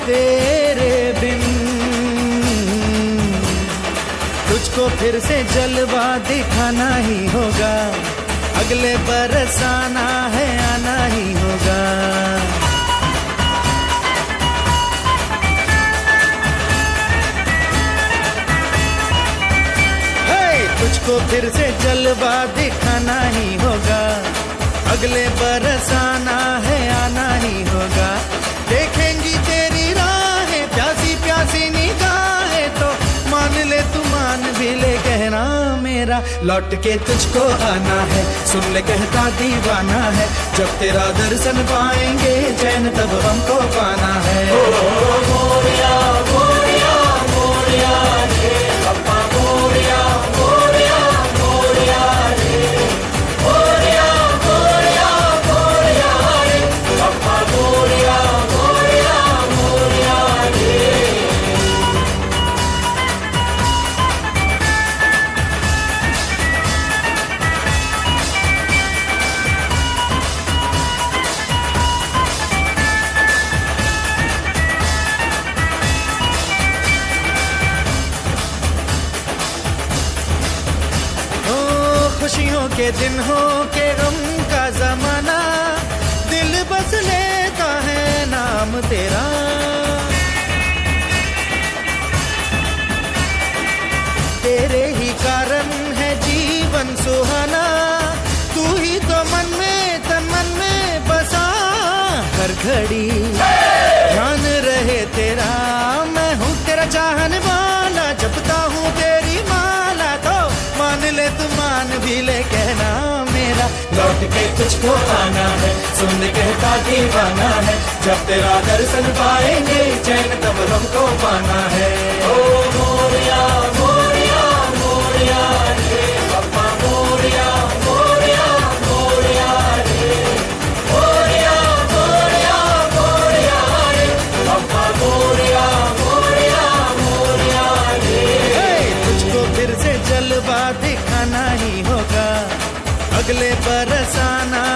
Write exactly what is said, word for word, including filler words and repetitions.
तेरे बिन। तुझको फिर से जलवा दिखाना ही होगा, अगले बरस आना है आना ही होगा। तुझको फिर से जलवा दिखाना ही होगा, अगले बरस आना है आना ही होगा। देखेंगी तेरी राहें प्यासी प्यासी निगाहें, तो मान ले तू मान भी ले कहना मेरा, लौट के तुझको आना है। सुन ले कहता दीवाना है, जब तेरा दर्शन पाएंगे चैन तब हमको पाना है। ओ, मोरिया मोरिया मोरिया रे अप्पा मोरिया मोरिया मोरिया रे, मोरिया मोरिया मोरिया रे अप्पा मोरिया मोरिया मोरिया रे। खुशियों के दिन हो के गम का जमाना, दिल बस लेता है नाम तेरा। तेरे ही कारण है जीवन सुहाना, तू ही तो मन में तन मन में बसा। हर घड़ी ध्यान रहे तेरा, मैं हूँ तेरा चाहने वाला, जपता हूँ तेरी माला, तो मान ले तू मान भी ले कहना मेरा, लौट के तुझको आना है। सुन कहता दीवाना है, जब तेरा दर्शन पाएंगे चैन तब हमको पाना है। ओ मोरिया मोरिया मोरिया रे अप्पा मोरिया मोरिया मोरिया रे, मोरिया मोरिया मोरिया रे अप्पा मोरिया मोरिया मोरिया रे। तुझको फिर से जलवा दिखाना ही होगा, अगले बरस आना